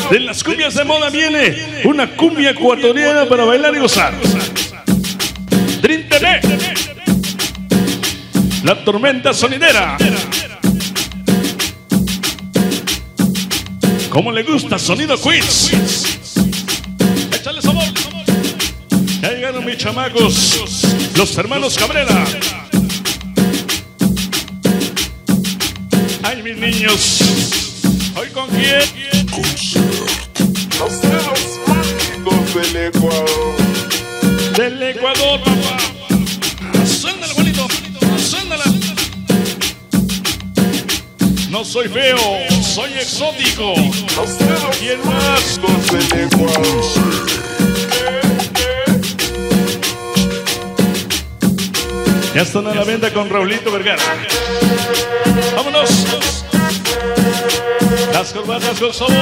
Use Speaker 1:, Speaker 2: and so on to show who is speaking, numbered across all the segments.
Speaker 1: De las cumbias de moda viene una cumbia ecuatoriana para bailar y gozar. Dream TV, La Tormenta Sonidera. Como le gusta, sonido Queens. Échale sabor. Ya llegaron mis chamacos, los hermanos Cabrera. Ay, mis niños, ¿hoy con quién?
Speaker 2: Los dedos mágicos del Ecuador.
Speaker 1: Del Ecuador, papá. Suéndala, bonito, suéndala. No soy feo, soy exótico.
Speaker 2: Los dedos
Speaker 1: ¿Quién más?
Speaker 2: mágicos del Ecuador.
Speaker 1: Ya están a la venta con Raulito Vergara. Vámonos. Las corbatas con sabor.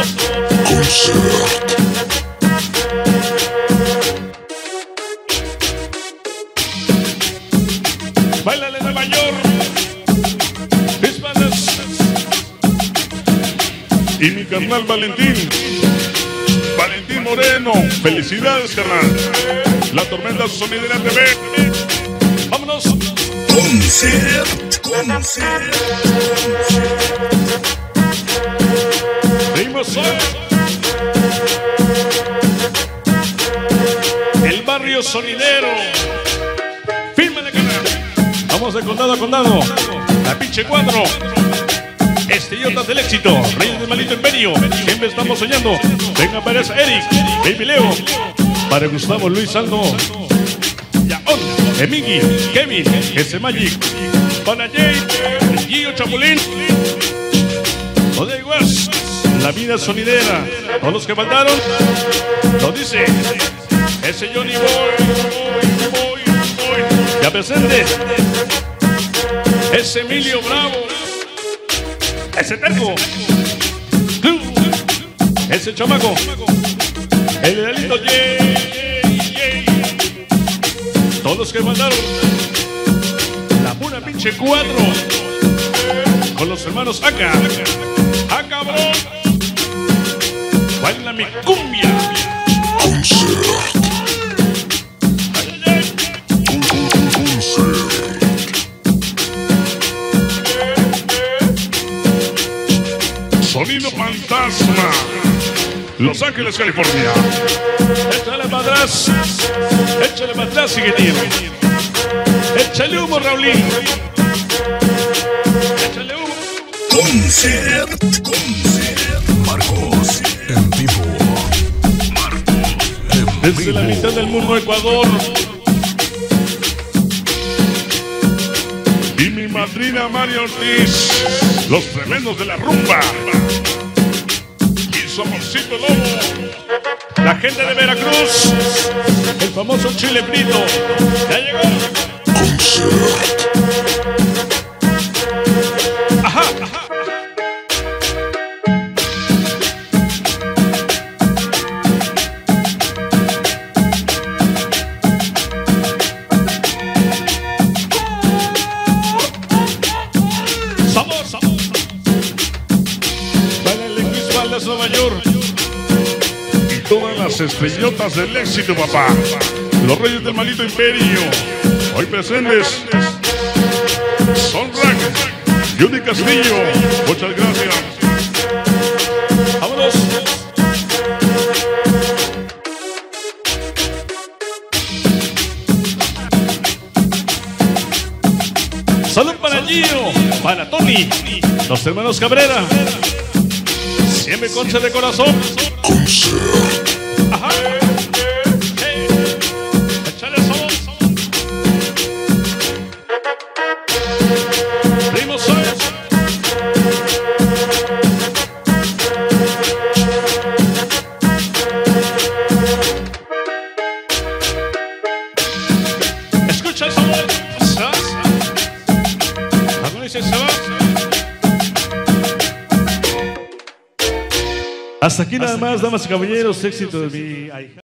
Speaker 1: Báilale de mayor. Hispanas. Y mi carnal Valentín. Valentín Moreno. Felicidades, carnal. La Tormenta Sonidera TV. Vámonos.
Speaker 3: Concert.
Speaker 1: Seguimos hoy. El barrio sonidero. Fírmale, canal. Vamos de condado a condado. La pinche 4. Estrellotas del éxito. Reyes del Malito Imperio. Siempre estamos soñando. Venga para Eric. Baby Leo. Para Gustavo Luis Aldo. Yaon. Emigi. Kevin. S Magic. Para Jay. Gillo Chapulín. Ode Iguas. La vida sonidera. Todos los que faltaron. Lo dice. Ese Johnny Boy. Ya presente. Ese Emilio Bravo. Ese Terco. Ese chamaco. El delito Jay. Todos los que mandaron. La pura pinche 4. Con los hermanos Aka. Aka, bro. Baila mi cumbia. Sonido Fantasma. Los Ángeles, California. Échale para atrás. Échale para atrás, Siguetín. Échale humo, Raulín. Échale humo.
Speaker 3: Concert. Marcos en vivo.
Speaker 1: Desde la mitad del mundo, Ecuador. Y mi madrina María Ortiz. Los tremendos de la rumba. Y su amorcito Lobo. La gente de Veracruz. El famoso chile frito. Ya llegó. Ajá. Sabor. Báilale Luis Valdes, Nueva York. Y todas las estrellotas del éxito, papá. Los Reyes del Malito Imperio. Hoy presentes. Sonrack. Judy Castillo. Muchas gracias. Vámonos. Salud para Gio, para Tony, los hermanos Cabrera. Siempre concha de corazón. Ajá. Hey. Échale sabor. Primo Soy. Escucha el sabor. Hasta aquí nada más, damas y caballeros, éxito de mi...